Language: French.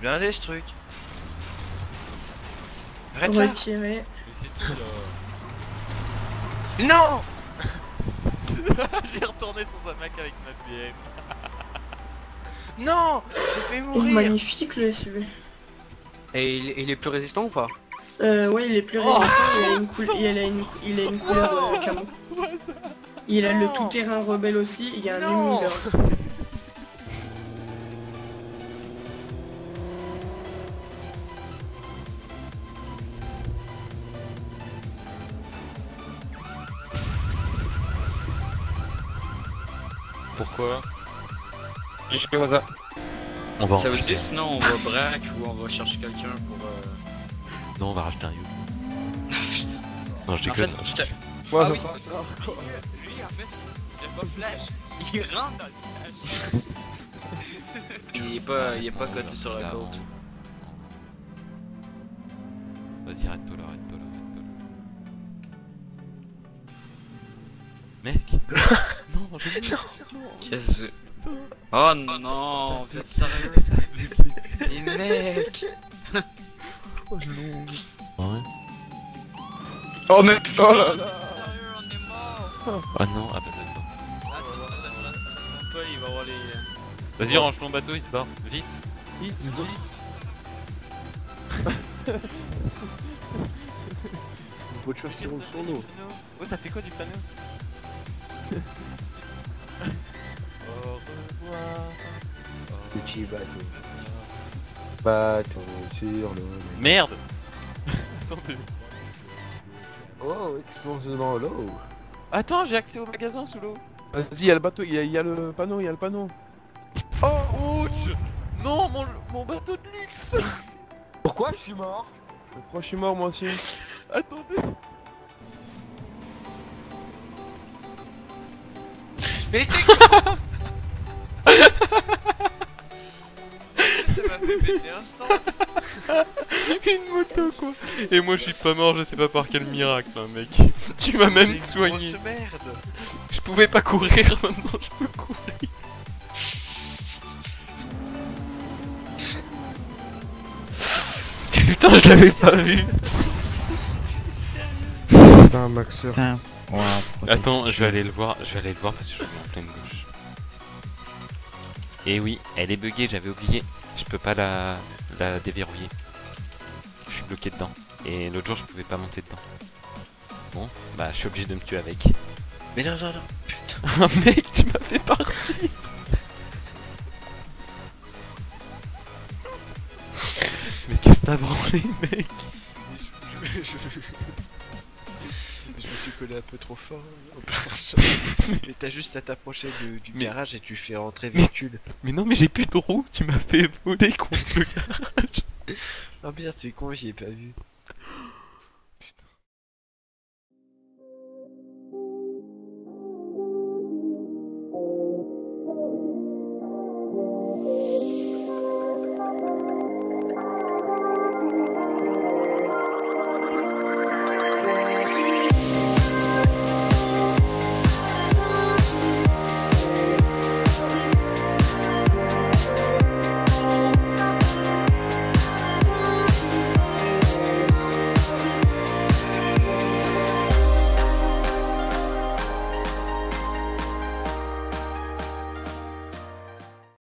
blindé ce truc. Arrête ça. Retirer. Mais c'est tout là. Non. J'ai retourné sans hamac avec ma BM. Non, je vais Oh, mourir. magnifique le SUV. Et il est plus résistant ou pas? Ouais, il est plus résistant, il a une couleur camo. Il a le tout-terrain rebelle aussi, il y a un Non. émuleur. Pourquoi? On va en Ça veut racheter dire sinon on va braque ou on va chercher quelqu'un pour... Non, on va racheter un You. Ah, putain. Non, je En fait, déconne. putain. Ouais, Ah oui. Lui en fait, c'est pas flash. Il rentre dans le flash. Il est pas coté sur la côte. Vas-y, arrête-toi là, arrête-toi là, arrête-toi là. Mec. Non, je non. Qu'est-ce que... Oh non, vous êtes sérieux? Et mec. Oh, je longue. Ouais. Oh mec. Oh là là. Sérieux, on est mort. Ah non, ah bah d'accord. Attends, il va avoir les... Vas-y, range ton bateau, il se barre. Vite. Vite. Une voiture qui roule sur l'eau. Oh, t'as fait quoi du panneau? Au revoir. Petit bateau. Bateau sur l'eau. Merde. Attendez. Oh, explosion dans l'eau. Attends, j'ai accès au magasin sous l'eau. Vas-y, il y a le bateau, il y a le panneau, il y a le panneau. Oh, ouch. Non, mon bateau de luxe. Pourquoi je suis mort? Je crois que je suis mort moi aussi. Attendez. Mais ça m'a fait péter instant. Une moto quoi. Et moi je suis pas mort, je sais pas par quel miracle hein, mec. Tu m'as même C'est une soigné. grosse merde. Je pouvais pas courir, maintenant je peux courir. Putain, je l'avais pas vu. Putain, Maxeur. Attends, je vais aller le voir, parce que je suis en pleine gauche. Et oui, elle est buggée, j'avais oublié. Je peux pas la déverrouiller. Je suis bloqué dedans. Et l'autre jour, je pouvais pas monter dedans. Bon, bah je suis obligé de me tuer avec. Mais non, non, non. Putain. Ah mec, tu m'as fait partie. Mais qu'est-ce que t'as branlé, mec? Je me suis collé un peu trop fort au perso. Mais t'as juste à t'approcher du garage et tu fais rentrer véhicule. Mais non, mais j'ai plus de roue, tu m'as fait voler contre le garage. Oh merde, c'est con, j'y ai pas vu.